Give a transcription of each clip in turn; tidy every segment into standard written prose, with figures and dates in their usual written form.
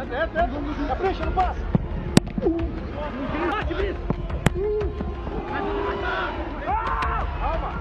Capricha, não passa. Calma.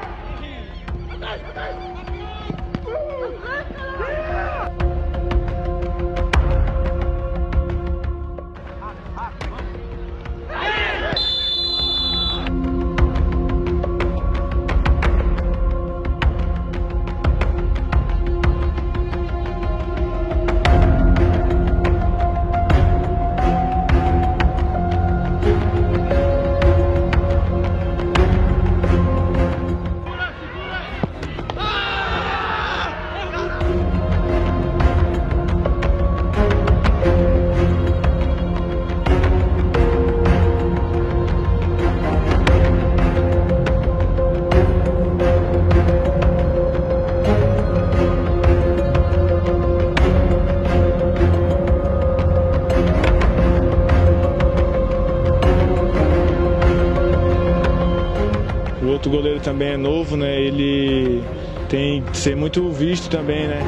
O outro goleiro também é novo, né? Ele tem que ser muito visto também, né?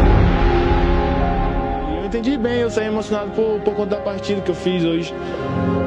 Eu entendi bem, eu saí emocionado por conta da partida que eu fiz hoje.